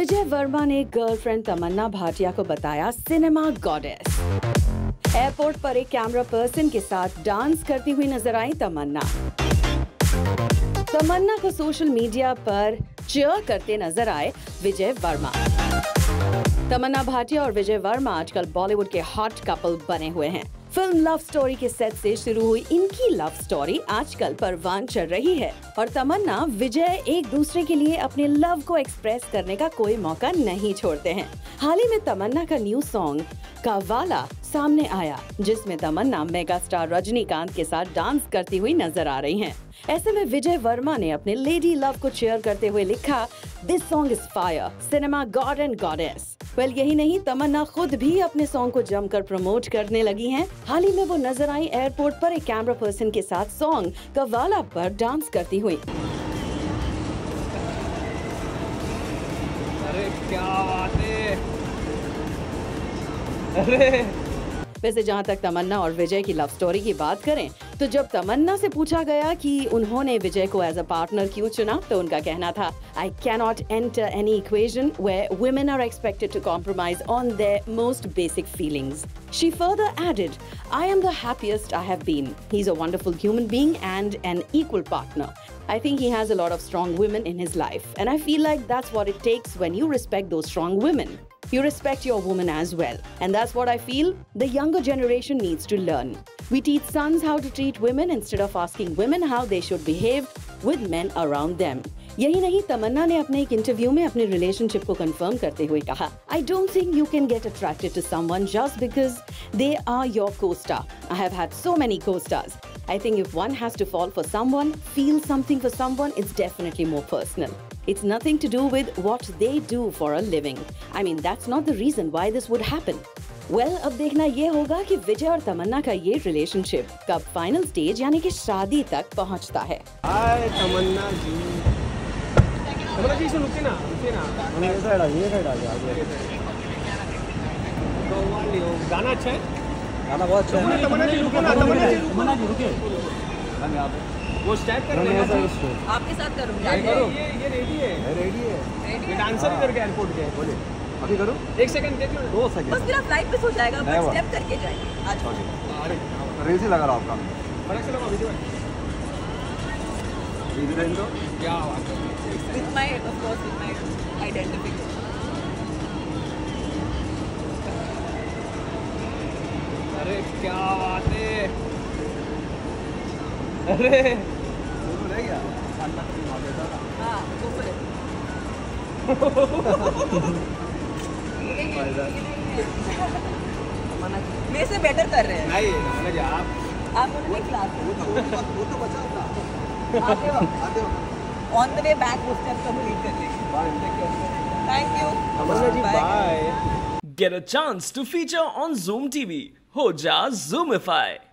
विजय वर्मा ने गर्लफ्रेंड तमन्ना भाटिया को बताया सिनेमा गॉडेस। एयरपोर्ट पर एक कैमरा पर्सन के साथ डांस करती हुई नजर आई तमन्ना। तमन्ना को सोशल मीडिया पर चीयर करते नजर आए विजय वर्मा। तमन्ना भाटिया और विजय वर्मा आजकल बॉलीवुड के हॉट कपल बने हुए हैं। फिल्म लव स्टोरी के सेट से शुरू हुई इनकी लव स्टोरी आजकल परवान चढ़ रही है और तमन्ना विजय एक दूसरे के लिए अपने लव को एक्सप्रेस करने का कोई मौका नहीं छोड़ते हैं। हाल ही में तमन्ना का न्यू सॉन्ग कव्वाला सामने आया, जिसमें तमन्ना मेगा स्टार रजनीकांत के साथ डांस करती हुई नजर आ रही हैं। ऐसे में विजय वर्मा ने अपने लेडी लव को चीयर करते हुए लिखा, this song is fire, cinema god and goddess. Well यही नहीं, तमन्ना खुद भी अपने सॉन्ग को जमकर प्रमोट करने लगी हैं। हाल ही में वो नजर आई एयरपोर्ट पर एक कैमरा पर्सन के साथ सॉन्ग कव्वाला पर डांस करती हुई। अरे क्या बात है। अरे वैसे जहां तक तमन्ना और विजय की लव स्टोरी की बात करें तो जब तमन्ना से पूछा गया कि उन्होंने विजय को एज अ पार्टनर क्यों चुना तो उनका कहना था, I cannot enter any equation where women are expected to compromise on their most basic feelings. She further added, I am the happiest I have been. He's a wonderful human being and an equal partner. I think he has a lot of strong women in his life and I feel like that's what it takes when you respect those strong women. You respect your woman as well. And that's what I feel the younger generation needs to learn. We teach sons how to treat women instead of asking women how they should behave with men around them. यही नहीं, तमन्ना ने अपने एक interview में अपने relationship को confirm करते हुए कहा, I don't think you can get attracted to someone just because they are your co-star. I have had so many co-stars. I think if one has to fall for someone, feel something for someone, it's definitely more personal. It's nothing to do with what they do for a living. I mean, that's not the reason why this would happen. Well, अब देखना ये होगा कि विजय और तमन्ना का ये relationship कब final stage यानी कि शादी तक पहुंचता है। हाय तमन्ना जी। तमन्ना जी रुकिए ना। ये साइड आ जाइए। गाना अच्छा है। गाना बहुत अच्छा है। तमन्ना जी रुको ना। तमन्ना जी रुकिए। वो स्टेप कर रहे हैं। आपके साथ करूँगी। ये रेडी है। ये डांसर ही करके एयरपोर्ट के। बोलिए। अभी करूँ? 1 सेकंड देख लो। 2 सेकंड। बस मेरा फ्लाइट मिस हो जाएगा। बस स्टेप करके जाएंगे। आज। अरे क्रेजी लग रहा आपका। फटाक से लगाओ वीडियो। इधर इनको। क्या बात है। With my, of course, with my identification. अरे क्या बात है। अरे रह गया। हाँ, go for it. मेरे से बेटर कर रहे हैं। नहीं आप उन्होंने क्लास वो तो बचा था। आते वक्त ऑन द वे बैक वो स्टेप कंप्लीट कर लेंगे। Thank you. Bye. Get a chance to feature on Zoom TV. हो जा Zoomify.